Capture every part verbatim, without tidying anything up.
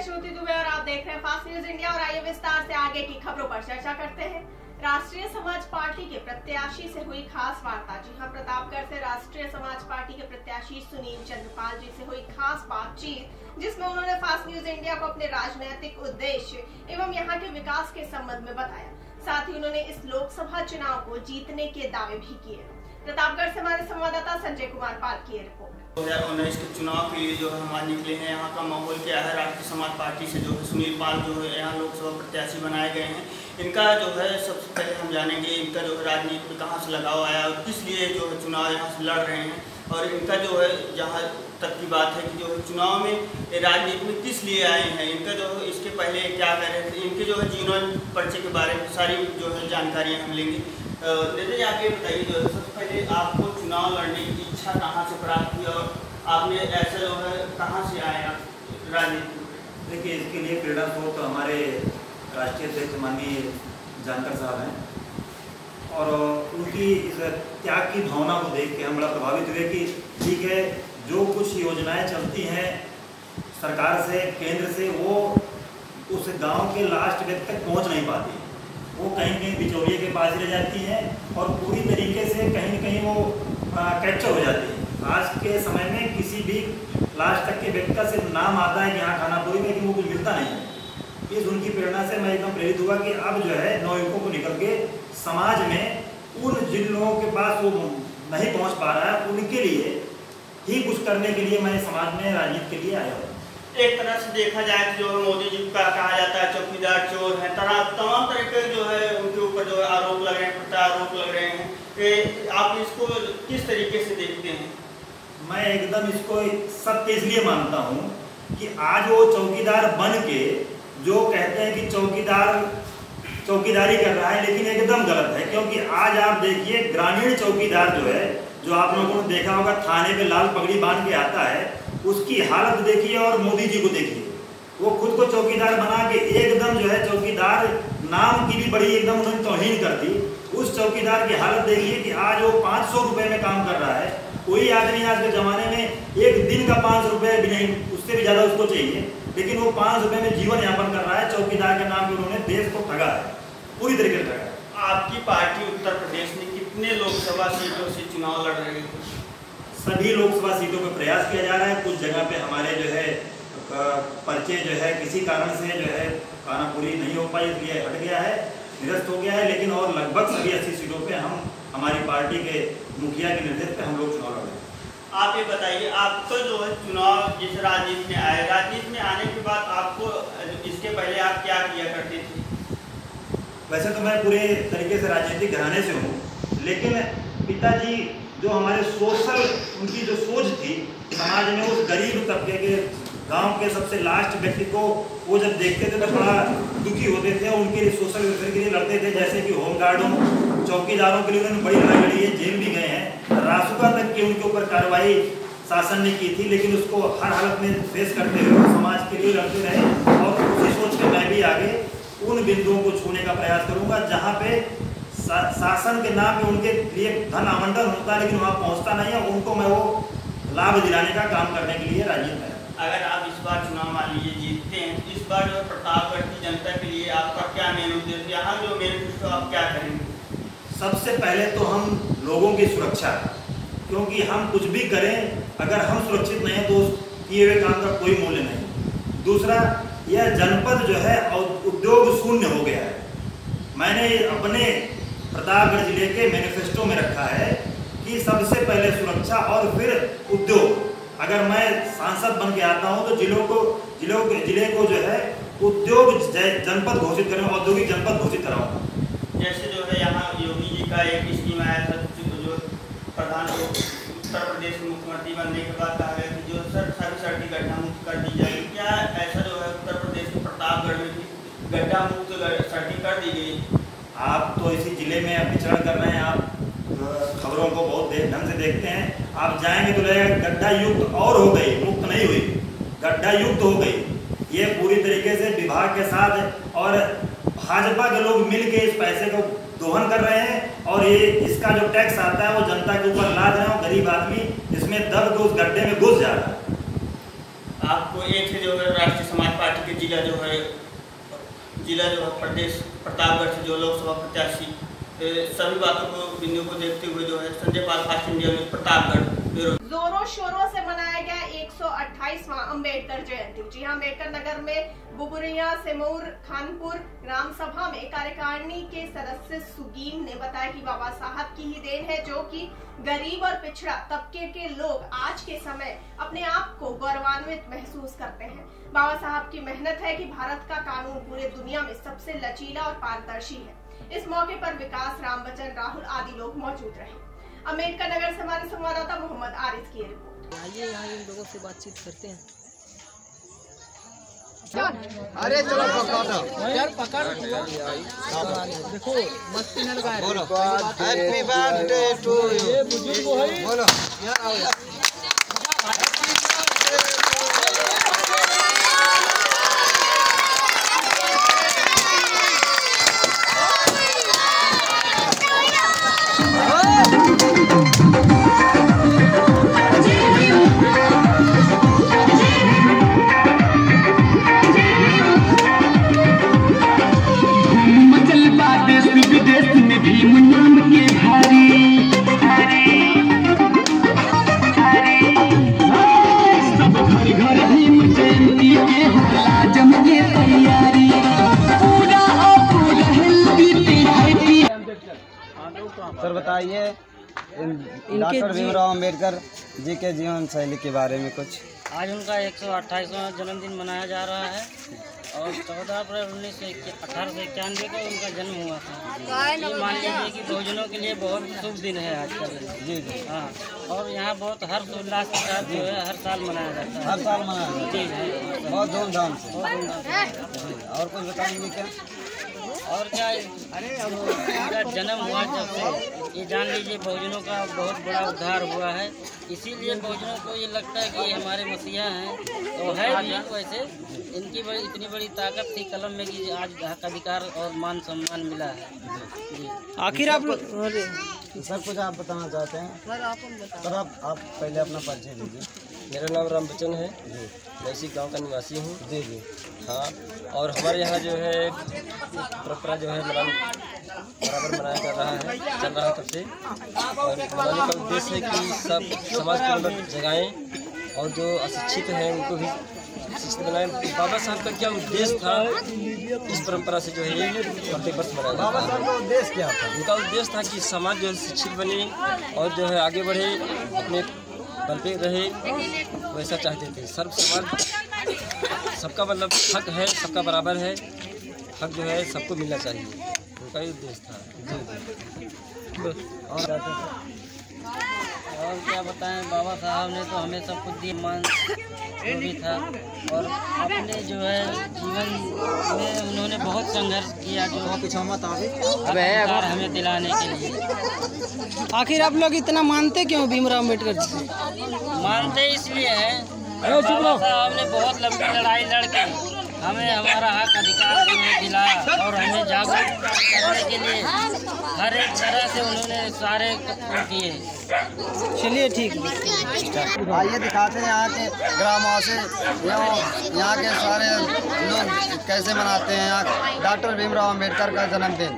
श्रुति दुबे और आप देख रहे हैं फास्ट न्यूज इंडिया। और आइए विस्तार से आगे की खबरों पर चर्चा करते हैं। राष्ट्रीय समाज पार्टी के प्रत्याशी से हुई खास वार्ता। जी हां, प्रतापगढ़ से राष्ट्रीय समाज पार्टी के प्रत्याशी सुनील चंद्रपाल जी से हुई खास बातचीत, जिसमें उन्होंने फास्ट न्यूज इंडिया को अपने राजनीतिक उद्देश्य एवं यहाँ के विकास के संबंध में बताया। साथ ही उन्होंने इस लोकसभा चुनाव को जीतने के दावे भी किए। प्रतापगढ़ से हमारे संवाददाता संजय कुमार पाल की रिपोर्ट। दो हज़ार उन्नीस के चुनाव के लिए जो है हम आज निकले हैं। यहाँ का माहौल क्या है? राष्ट्रीय समाज पार्टी से जो है सुनील पाल जो है यहाँ लोकसभा प्रत्याशी बनाए गए हैं। इनका जो है सबसे पहले हम जानेंगे इनका जो है राजनीति में कहाँ से लगाव आया और किस लिए जो है चुनाव यहाँ से लड़ रहे हैं। और इनका जो है जहाँ तक की बात है कि जो है चुनाव में राजनीति में किस लिए आए हैं, इनका जो है इसके पहले क्या कर रहे थे, इनके जो है जीवन परिचय के बारे में सारी जो है जानकारियाँ हम लेंगे। दीदी आप ये बताइए, जो है सबसे पहले आपको चुनाव लड़ने की इच्छा कहाँ से प्राप्त हुई और आपने ऐसा जो है कहाँ से आए आप राजनीति में? देखिए, इसके लिए प्रेरणा स्रोत तो हमारे राष्ट्रीय अध्यक्ष माननीय जानकर साहब हैं और उनकी इस त्याग की भावना को देख के हम बड़ा प्रभावित हुए कि ठीक है, जो कुछ योजनाएं चलती हैं सरकार से, केंद्र से, वो उस गांव के लास्ट व्यक्ति तक पहुंच नहीं पाती। वो कहीं कहीं बिचौलिए के पास रह जाती हैं और पूरी तरीके से कहीं न कहीं वो कैप्चर हो जाती है। आज के समय में किसी भी लास्ट तक के व्यक्ति से नाम आता है कि यहाँ खानापुरी में, लेकिन वो कुछ मिलता नहीं है। इस उनकी प्रेरणा से मैं एकदम प्रेरित हुआ कि अब जो है नवयुवकों को निकल के समाज में उन जिन लोगों के पास वो नहीं पहुँच पा रहा है उनके लिए ही कुछ करने के लिए मैं समाज में राजनीति के लिए आया हूँ। एक तरह से देखा जाए तो जो है मोदी जी का कहा जाता है चौकीदार चोर है, तरह तमाम तरह के जो है उनके ऊपर जो है आरोप लग रहे हैं, प्रत्यारोप लग रहे हैं कि आप इसको किस तरीके से देखते हैं? मैं एकदम इसको सत्य इसलिए मानता हूँ कि आज वो चौकीदार बन के जो कहते हैं कि चौकीदार चौकीदारी कर रहा है, लेकिन एकदम गलत है। क्योंकि आज आप देखिए, ग्रामीण चौकीदार जो है, जो आप लोगों ने देखा होगा थाने पे लाल पगड़ी बांध के आता है, उसकी हालत देखिए और मोदी जी को देखिए। वो खुद को चौकीदार बना के एकदम जो है चौकीदार नाम की भी बड़ी एकदम उन्होंने तौहीन कर दी। उस चौकीदार की हालत देखिए कि आज वो पाँच सौ रुपये में काम कर रहा है। कोई आदमी आज के ज़माने में एक दिन का पाँच रुपये भी नहीं, उससे भी ज़्यादा उसको चाहिए, लेकिन वो पाँच रुपये में जीवन यापन कर रहा है। चौकीदार के नाम पे उन्होंने देश को ठगा है, पूरी तरीके से ठगा है। आपकी पार्टी उत्तर प्रदेश में कितने लोकसभा सीटों से चुनाव लड़ रही है? सभी लोकसभा सीटों पर प्रयास किया जा रहा है। कुछ जगह पे हमारे जो है पर्चे जो है किसी कारण से जो है खानापुरी नहीं हो पाई, इसलिए हट गया है, निरस्त हो गया है। लेकिन और लगभग सभी अस्सी सीटों पे हम हमारी पार्टी के मुखिया के निर्देश पे हम लोग चुनाव लड़ रहे हैं। आप ये बताइए, आपको जो है चुनाव जिस राजनीति में आए, राजनीति में आने के बाद आपको इसके पहले आप क्या किया करते थे? वैसे तो मैं पूरे तरीके से राजनीतिक घराने से हूँ, लेकिन पिताजी जो हमारे सोशल, उनकी जो सोच थी समाज में उस गरीब तबके के, गांव के सबसे लास्ट व्यक्ति को वो जब देखते थे तो बड़ा दुखी होते थे। उनके लिए सोशल वेलफेयर के लिए लड़ते थे, जैसे कि होमगार्डों, चौकीदारों के लिए उन्होंने बड़ी लड़ाई लड़ी है, जेल भी गए हैं। रासुका तक की उनके ऊपर कार्रवाई शासन ने की थी, लेकिन उसको हर हालत में फेस करते हुए समाज के लिए लड़ते रहे। और उसी सोच के मैं भी आगे उन बिंदुओं को छूने का प्रयास करूँगा जहाँ पे शासन के नाम पे उनके लिए धन आवंटन होता है, लेकिन वहाँ पहुँचता नहीं है। उनको मैं वो लाभ दिलाने का काम करने के लिए राजी है। अगर आप इस बार चुनाव मान लीजिए जीतते हैं, तो इस बार जो प्रतापगढ़ की जनता के लिए आपका क्या मेन उद्देश्य, यहाँ जो मैनिफेस्टो आप क्या करेंगे? सबसे पहले तो हम लोगों की सुरक्षा, क्योंकि हम कुछ भी करें अगर हम सुरक्षित नहीं हैं तो किए हुए काम का कोई मूल्य नहीं। दूसरा, यह जनपद जो है उद्योग शून्य हो गया है। मैंने अपने प्रतापगढ़ जिले के मैनिफेस्टो में रखा है कि सबसे पहले सुरक्षा और फिर उद्योग। अगर मैं सांसद बन के आता हूं तो जिलों को जिलों को जिले को जो है उद्योग जनपद घोषित करें, औद्योगिक जनपद घोषित कराऊंगा। जैसे जो है यहाँ योगी जी का एक स्कीम आया था, जो प्रधान उत्तर प्रदेश के मुख्यमंत्री बनने के बाद कहा गया कि जो सर सभी सड़कें गड्ढा मुक्त कर दी जाएगी। क्या ऐसा जो है उत्तर प्रदेश के प्रतापगढ़ में भी गड्ढा मुक्त सड़कें कर दी गई? आप तो इसी जिले में विचरण कर रहे हैं, आप खबरों को बहुत ढंग से देखते हैं। आप जाएंगे तो लगेगा गड्ढा युक्त और हो गई, मुक्त नहीं हुई, गड्ढा युक्त हो गई। ये पूरी तरीके से विभाग के साथ और भाजपा के लोग मिल के इस पैसे को दोहन कर रहे हैं और ये इसका जो टैक्स आता है वो जनता के ऊपर लाद रहे हैं और गरीब आदमी इसमें दब के उस गड्ढे में घुस जा रहा है। आपको एक है जो है राष्ट्रीय समाज पार्टी के जिला जो है जिला जो है प्रदेश प्रतापगढ़ से जो लोकसभा प्रत्याशी, सभी बातों को बिंदु को देखते हुए जो है Sanjay Pal fast India news Pratapgarh. जोरों शोरों से मनाया गया एक सौ अट्ठाईसवां अम्बेडकर जयंती। जी हां, अम्बेडकर नगर में बुबुरिया सेमूर खानपुर ग्राम सभा में कार्यकारिणी के सदस्य सुगीम ने बताया कि बाबा साहब की ही देन है जो कि गरीब और पिछड़ा तबके के लोग आज के समय अपने आप को गौरवान्वित महसूस करते हैं। बाबा साहब की मेहनत है कि भारत का कानून पूरे दुनिया में सबसे लचीला और पारदर्शी है। इस मौके पर विकास, रामबचन, राहुल आदि लोग मौजूद रहे। अम्बेडकर नगर से हमारे संवाददाता मोहम्मद आरिफ की रिपोर्ट। आइए यहाँ इन लोगों से बातचीत करते हैं। अरे चलो पकड़ो यार पकड़ देखो मस्ती न लगाए। बोलो हैप्पी बर्थडे टू यू। बोलो यार आओ यार। सर बताइए डॉक्टर भीमराव अम्बेडकर जी के जीवन शैली के बारे में कुछ। आज उनका एक सौ अट्ठाईसवां जन्मदिन मनाया जा रहा है और चौदह अप्रैल उन्नीस सौ अठारह सौ इक्यानवे को उनका जन्म हुआ था। ये मान लीजिए कि बहुजनों के लिए बहुत शुभ दिन है आज का दिन। जी जी हाँ, और यहाँ बहुत हर्ष उल्लास के साथ जो है हर साल मनाया जाता है। हर साल मनाया जाता जी है, बहुत धूमधाम से। बहुत धूमधाम से। और कुछ बताएंगे क्या? और क्या इनका जन्म हुआ जब से ये जान लीजिए बहुजनों का बहुत बड़ा उद्धार हुआ है। इसीलिए बहुजनों को ये लगता है कि हमारे मसीहा हैं, तो है भी वैसे। इनकी बड़ी इतनी बड़ी ताकत थी कलम में कि आज हक अधिकार और मान सम्मान मिला है। जी आखिर आप सर कुछ आप बताना चाहते हैं? सर आप हम बता सर आप आप पहले अपना परिचय दीजिए। मेरा नाम रामबचन है, जी मैं इसी गांव का निवासी हूँ। जी जी हाँ, और हमारे यहाँ जो है परंपरा जो है मनान बराबर मनाया जा रहा है, चल रहा है तब से। और मनाने का उद्देश्य है कि सब समाज को मतलब जगाएं और जो अशिक्षित हैं उनको भी शिक्षित बनाएं। बाबा साहब का क्या उद्देश्य था इस परंपरा से जो है प्रत्येक वर्ष मनाया जाता बाबा है। साहब का उद्देश्य क्या था? उनका उद्देश्य था कि समाज जो है शिक्षित बने और जो है आगे बढ़े, अपने बल पे रहे, वैसा चाहते थे। सर्व समाज सबका मतलब हक है, सबका बराबर है, हक जो है सबको मिलना चाहिए, उनका ही उद्देश्य था। जी जी और और क्या बताएं, बाबा साहब ने तो हमें सब कुछ दिया, मान जो भी था। और अपने जो है जीवन में उन्होंने बहुत संघर्ष किया जो अधिकार हमें दिलाने के लिए। आखिर आप लोग इतना मानते क्यों भीमराव अम्बेडकर जी? मानते इसलिए हैं, बाबा साहब ने बहुत लंबी लड़ाई लड़के हमें हमारा हक अधिकार दिलाया और हमें जागरूक करने के लिए हर एक तरह से उन्होंने सारे किए। चलिए ठीक है। आइए दिखाते हैं यहाँ के ग्रामवासी, यहाँ के सारे लोग कैसे मनाते हैं यहाँ डॉक्टर भीमराव अम्बेडकर का जन्मदिन।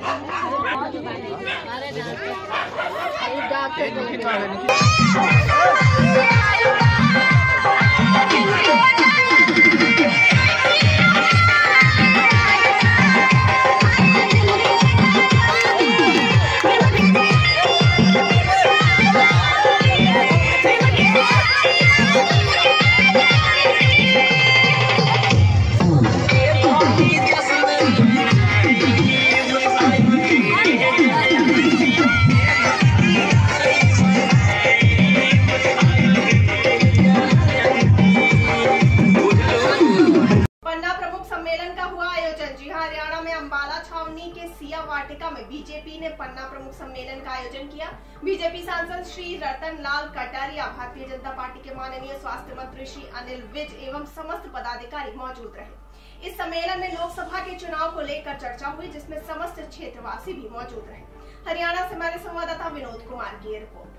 वाटिका में बीजेपी ने पन्ना प्रमुख सम्मेलन का आयोजन किया। बीजेपी सांसद श्री रतन लाल कटारिया, भारतीय जनता पार्टी के माननीय स्वास्थ्य मंत्री श्री अनिल विज एवं समस्त पदाधिकारी मौजूद रहे। इस सम्मेलन में लोकसभा के चुनाव को लेकर चर्चा हुई, जिसमें समस्त क्षेत्रवासी भी मौजूद रहे। हरियाणा से हमारे संवाददाता विनोद कुमार की रिपोर्ट।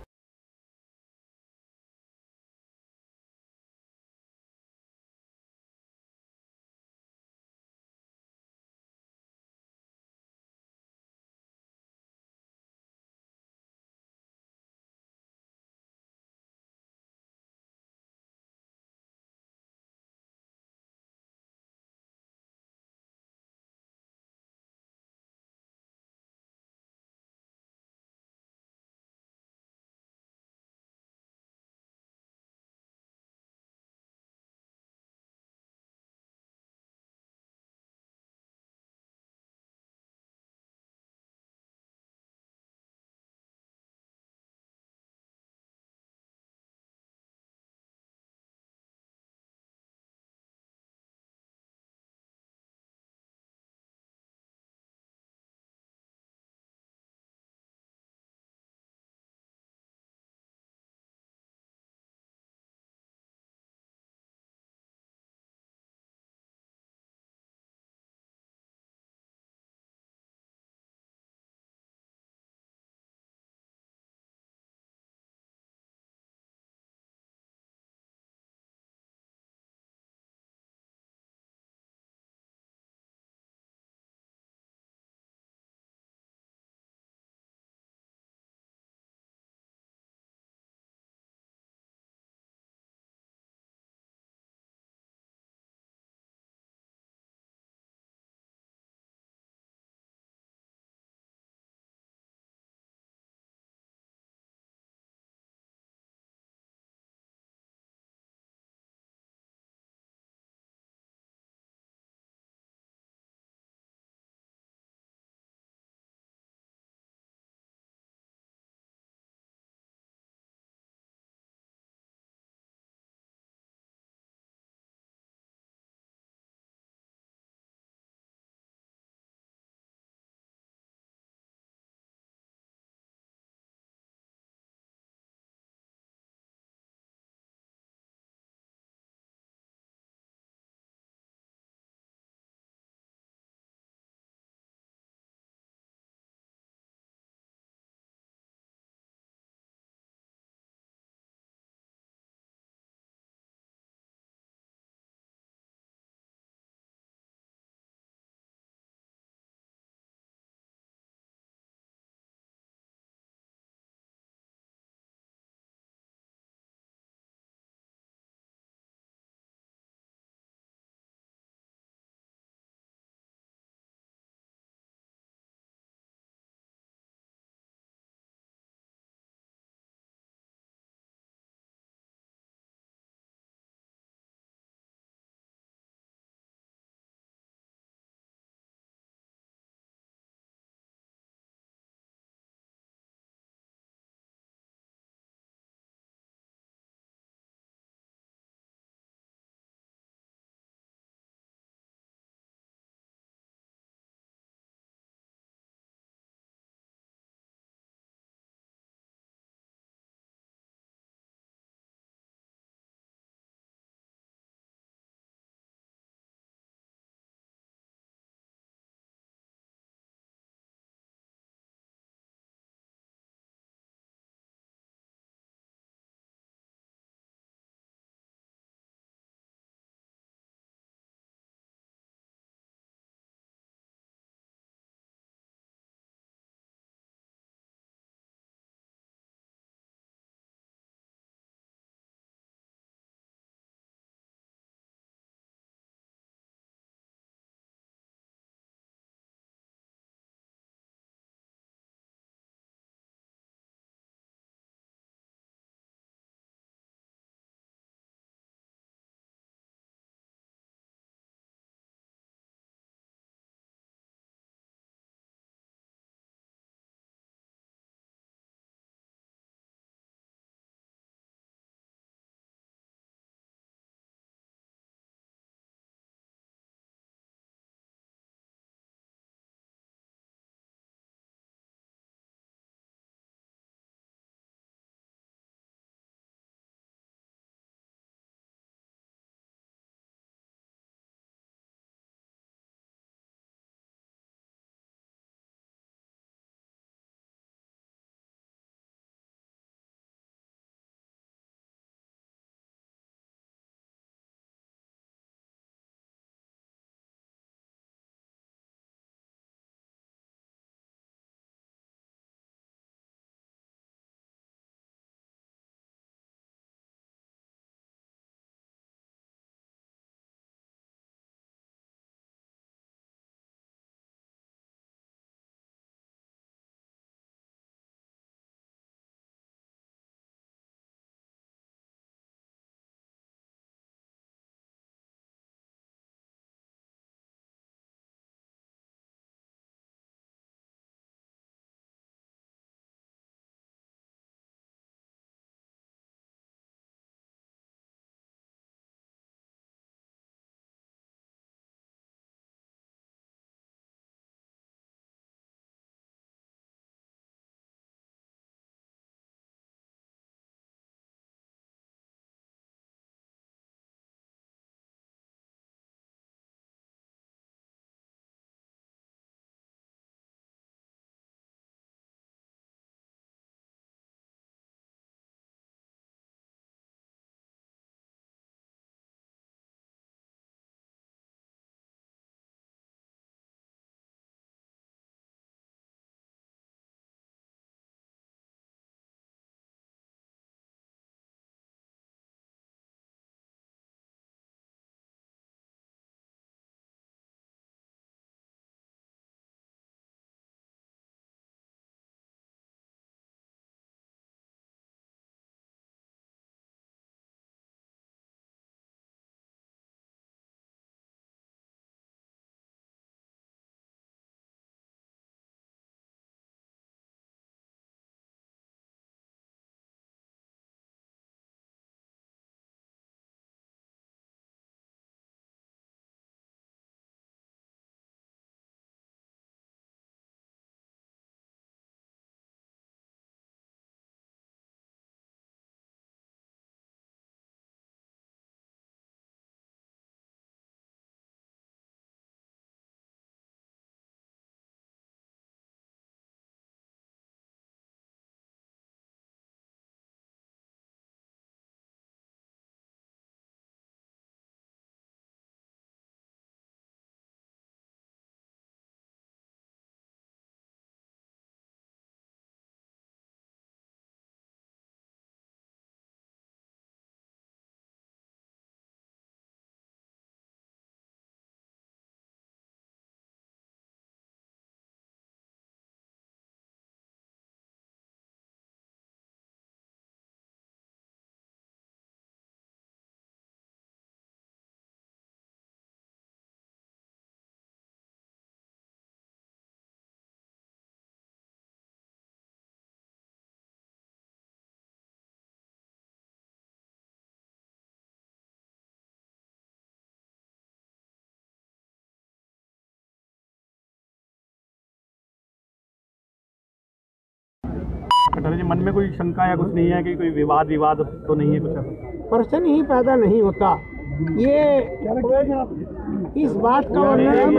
जी, मन में कोई शंका या कुछ नहीं है कि कोई विवाद विवाद तो नहीं है? कुछ प्रश्न ही पैदा नहीं होता। ये इस बात का वर्णन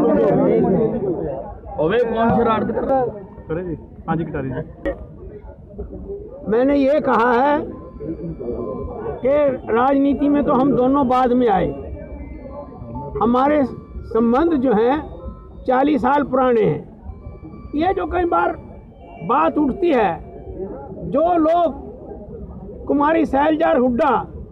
करें जी। हाँ जी, कटारी जी। मैंने ये कहा है कि राजनीति में तो हम दोनों बाद में आए। हमारे संबंध जो हैं चालीस साल पुराने हैं। ये जो कई बार बात उठती है, जो लोग कुमारी सैलजार हुड्डा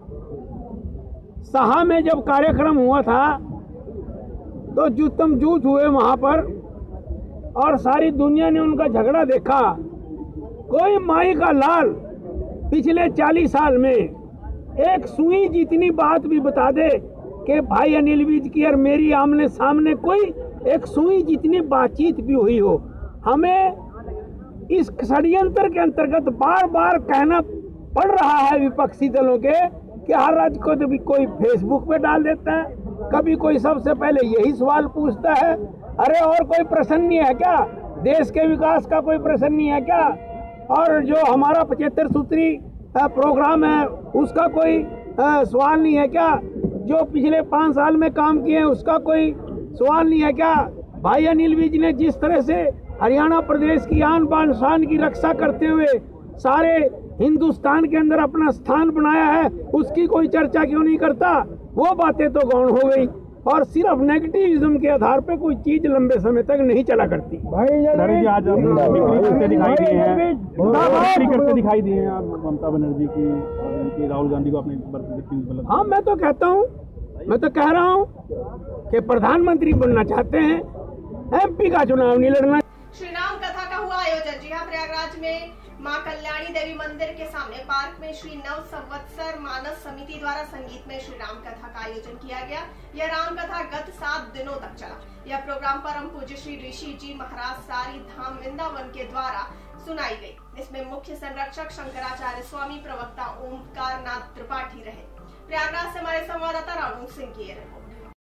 साहा में जब कार्यक्रम हुआ था तो जूतम जूत हुए वहाँ पर और सारी दुनिया ने उनका झगड़ा देखा। कोई माई का लाल पिछले चालीस साल में एक सुई जितनी बात भी बता दे कि भाई अनिल विज की और मेरी आमने सामने कोई एक सुई जितनी बातचीत भी हुई हो। हमें इस षड्यंत्र के अंतर्गत बार बार कहना पड़ रहा है विपक्षी दलों के कि हर राज्य को तो भी कोई फेसबुक पे डाल देता है, कभी कोई सबसे पहले यही सवाल पूछता है, अरे और कोई प्रश्न नहीं है क्या? देश के विकास का कोई प्रश्न नहीं है क्या? और जो हमारा पचहत्तर सूत्री प्रोग्राम है उसका कोई सवाल नहीं है क्या? जो पिछले पाँच साल में काम किए हैं उसका कोई सवाल नहीं है क्या? भाई अनिल विज ने जिस तरह से हरियाणा प्रदेश की आन बान शान की रक्षा करते हुए सारे हिंदुस्तान के अंदर अपना स्थान बनाया है, उसकी कोई चर्चा क्यों नहीं करता? वो बातें तो गौण हो गई और सिर्फ नेगेटिविज्म के आधार पे कोई चीज लंबे समय तक नहीं चला करती। भाई जी, आज आप करते दिखाई दिए हैं, करते दिखाई दिए हैं आप ममता बनर्जी की, की राहुल गांधी को अपने। हाँ, मैं तो कहता हूँ, मैं तो कह रहा हूँ कि प्रधानमंत्री बनना चाहते हैं, एमपी का चुनाव नहीं लड़ना। श्री राम कथा का हुआ आयोजन। जी हाँ, प्रयागराज में मां कल्याणी देवी मंदिर के सामने पार्क में श्री नव संवत्सर मानस समिति द्वारा संगीत में श्री राम कथा का आयोजन किया गया। यह राम कथा गत सात दिनों तक चला। यह प्रोग्राम परम पूज्य श्री ऋषि जी महाराज सारी धाम वृंदावन के द्वारा सुनाई गई। इसमें मुख्य संरक्षक शंकराचार्य स्वामी, प्रवक्ता ओमकार नाथ त्रिपाठी रहे। प्रयागराज से हमारे संवाददाता रानू सिंह की रिपोर्ट।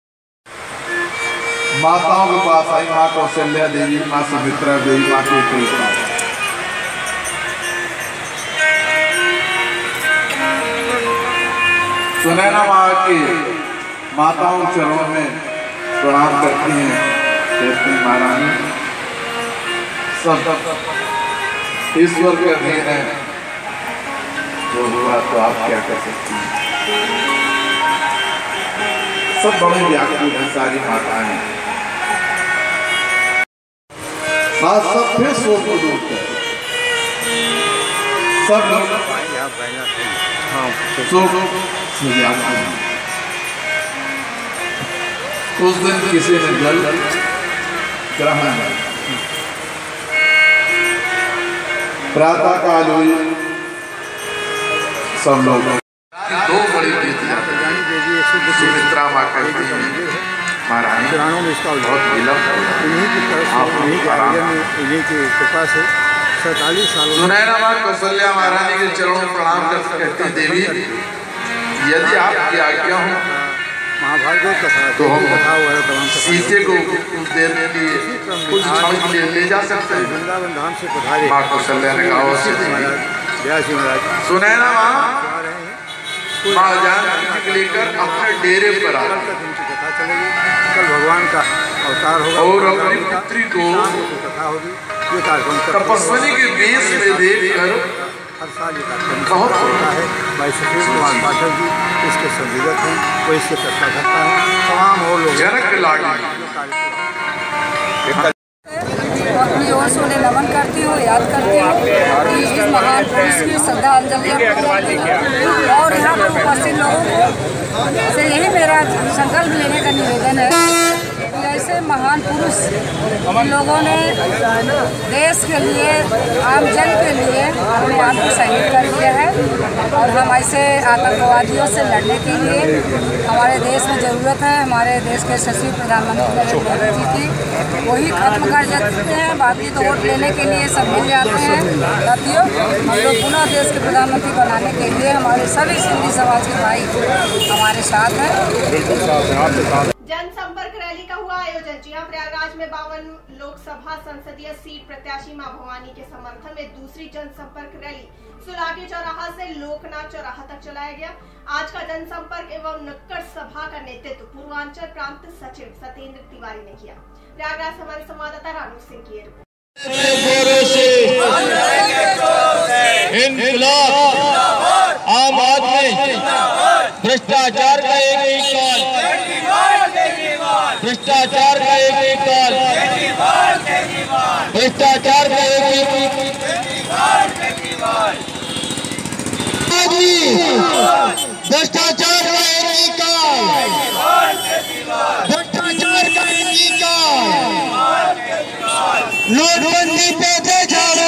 माताओं के पास आई माँ कौशल्या देवी, माँ सुमित्रा देवी, माँ की कृपा। सुनैना माँ की माताओं चरणों में प्रणाम करती हैं, कहती हैं महारानी सब ईश्वर के अधीन है, जो हुआ तो आप क्या कर सकती हैं। सब बड़े व्याकुल हैं सारी माताएं। आज सब फिर शोर को दूर कर सब लोग उस दिन किसी ने जल ग्रहण प्रातः काल हुई, सब लोग दो बड़ी बेटियां सुमित्रा माँ कहती हैं महारानी बहुत विलम्ब, इन्हीं की तरफ से इन्हीं के आज्ञा में इन्हीं की कृपा से सैतालीस सालों सुनैना माँ कौशल्या महारानी के चरणों में प्रणाम करते कहती देवी यदि आपकी आज्ञा हो महाभारत कथा तो हम कथा तमाम सीते को कुछ देर के लिए कुछ क्षण के लिए ले जा सकते हैं। वृंदावन धाम से पधारे माँ कौशल्या ने कहा व्यासी महाराज सुनैना माँ माँ जानकी को लेकर अपने डेरे पर आ इनकी कथा चलेगी। कल भगवान का अवतार होगा और अपनी पुत्री को कथा होगी। ये कार्यक्रम तपस्विनी के वेश में देखकर हर साल ये कार्यक्रम बहुत होता है। भाई सुशील कुमार पाठक जी इसके संयोजक हैं, वो इसके चर्चा करता है। तमाम और लोग जनक लागी अपनी ओर से उन्हें नमन करती हूँ, याद करती हूँ इस महान पुरुष की श्रद्धांजलि और यहाँ पर उपस्थित लोगों को से यही मेरा संकल्प लेने का निवेदन है कि ऐसे महान पुरुष लोगों ने देश के लिए, आम जन के लिए अपने आप को शहीद कर दिया है और हम ऐसे आतंकवादियों से लड़ने के लिए हमारे देश में ज़रूरत है। हमारे देश के सचिव प्रधानमंत्री नरेंद्र मोदी जी की वही खत्म कर जाते हैं, बाकी तो वोट लेने के लिए सब मिल जाते हैं। साथियों, हम लोग पुनः देश के प्रधानमंत्री बनाने के लिए हमारे सभी सिंधी समाज के भाई हमारे साथ हैं। जनसंपर्क रैली का हुआ आयोजन। जी हां, प्रयागराज में बावन लोकसभा संसदीय सीट प्रत्याशी मां भवानी के समर्थन में दूसरी जनसंपर्क रैली सुलागी चौराहा से लोकनाथ चौराहा तक चलाया गया। आज का जनसंपर्क एवं नुक्कड़ सभा का नेतृत्व पूर्वांचल प्रांत सचिव सत्येंद्र तिवारी ने किया। प्रयागराज से हमारे संवाददाता रानू सिंह की रिपोर्ट। आम आदमी भ्रष्टाचार का एक ही काल, भ्रष्टाचार का एक ही काल, भ्रष्टाचार का एक ही भ्रष्टाचार का एक ही काल, भ्रष्टाचार का एक ही काल, नोटबंदी पे दे झाड़ू,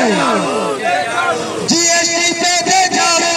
जीएसटी पे दे झाड़ू।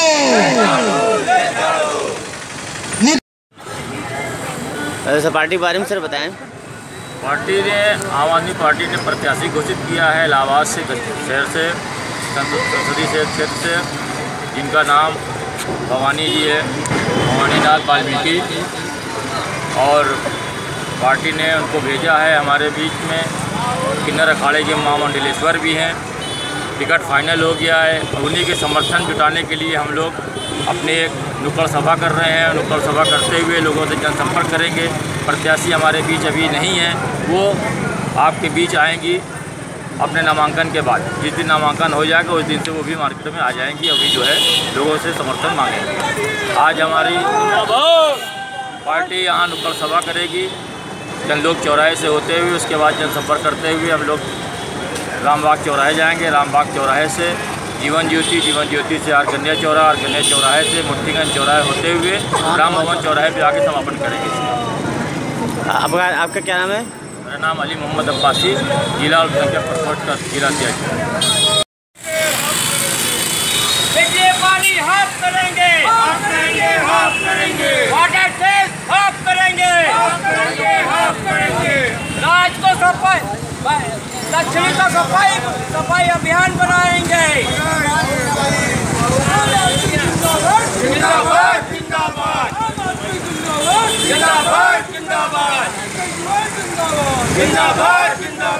ऐसा पार्टी के बारे में सर बताएं। पार्टी ने आम आदमी पार्टी ने प्रत्याशी घोषित किया है इलाहाबाद से शहर से संसदीय क्षेत्र से, जिनका नाम भवानी जी है, भवानी नाथ वाल्मीकि, और पार्टी ने उनको भेजा है। हमारे बीच में किन्नर अखाड़े के महामंडलेश्वर भी हैं। टिकट फाइनल हो गया है। उन्हीं के समर्थन जुटाने के लिए हम लोग अपने एक नुक्कड़ सभा कर रहे हैं। नुक्कड़ सभा करते हुए लोगों से जनसंपर्क करेंगे। प्रत्याशी हमारे बीच अभी नहीं है, वो आपके बीच आएंगी अपने नामांकन के बाद। जिस दिन नामांकन हो जाएगा उस दिन से वो भी मार्केट में आ जाएंगी। अभी जो है लोगों से समर्थन मांगेंगे। आज हमारी पार्टी यहाँ नुक्कड़ सभा करेगी जनलोक चौराहे से होते हुए। उसके बाद जनसंपर्क करते हुए हम लोग रामबाग चौराहे जाएंगे। रामबाग चौराहे से जीवन ज्योति, जीवन ज्योति से आर कन्या चौराहा, आर कन्या चौराहे से मुफ्तीगंज चौराहे होते हुए राम भवन चौराहे पे आके समापन करेंगे। आपका आपका क्या नाम है? मेरा नाम अली मोहम्मद अब्बासी, जिला अल्पसंख्यक परिषद का जिला अध्यक्ष। बिजली पानी हाफ करेंगे, हाफ करेंगे, हाफ करेंगे, वाटर टेस्ट हाफ करेंगे, हाफ करेंगे, हाफ करेंगे, राज को सफाई, दक्षिणी का सफाई सफाई अभियान बनाएंगे। जिंदाबाद जिंदाबाद जिंदाबाद जिंदाबाद जिंदाबाद जिंदाबाद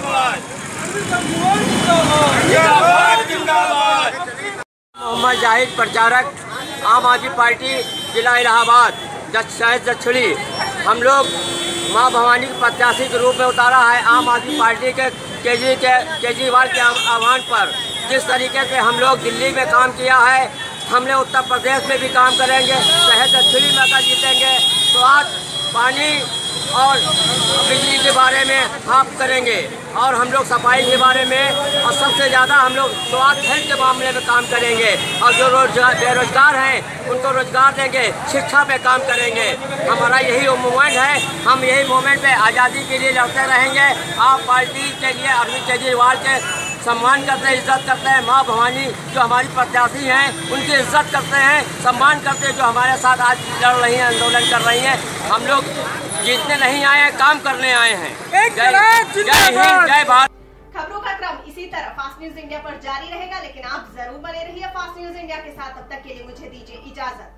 जिंदाबाद जिंदाबाद। मोहम्मद जाहिद, प्रचारक, आम आदमी पार्टी, जिला इलाहाबाद, शहर दक्षिणी। हम लोग मां भवानी के प्रत्याशी के रूप में उतारा है। आम आदमी पार्टी के केजरी के केजरीवाल के आह्वान पर जिस तरीके से हम लोग दिल्ली में काम किया है, हमने उत्तर प्रदेश में भी काम करेंगे। शहर दक्षिणी में अगर जीतेंगे तो आज पानी और बिजली के बारे में हाफ करेंगे, और हम लोग सफाई के बारे में, और सबसे ज़्यादा हम लोग स्वास्थ्य हेल्थ के मामले में काम करेंगे। और जो रोजगार बेरोजगार हैं उनको रोजगार देंगे, शिक्षा पे काम करेंगे। हमारा यही मूवमेंट है। हम यही मूवमेंट पे आज़ादी के लिए लड़ते रहेंगे। आप पार्टी के लिए अरविंद केजरीवाल के सम्मान करते हैं, इज्जत करते हैं। माँ भवानी जो हमारी प्रत्याशी हैं उनकी इज्जत करते हैं, सम्मान करते हैं, जो हमारे साथ आज लड़ रही हैं, आंदोलन कर रही हैं। हम लोग जीतने नहीं आए हैं, काम करने आए हैं। जय हिंद, जय भारत। खबरों का क्रम इसी तरह फास्ट न्यूज इंडिया पर जारी रहेगा, लेकिन आप जरूर बने रहिए फास्ट न्यूज इंडिया के साथ। तब तक के लिए मुझे दीजिए इजाजत।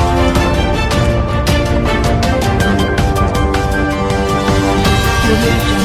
धन्यवाद।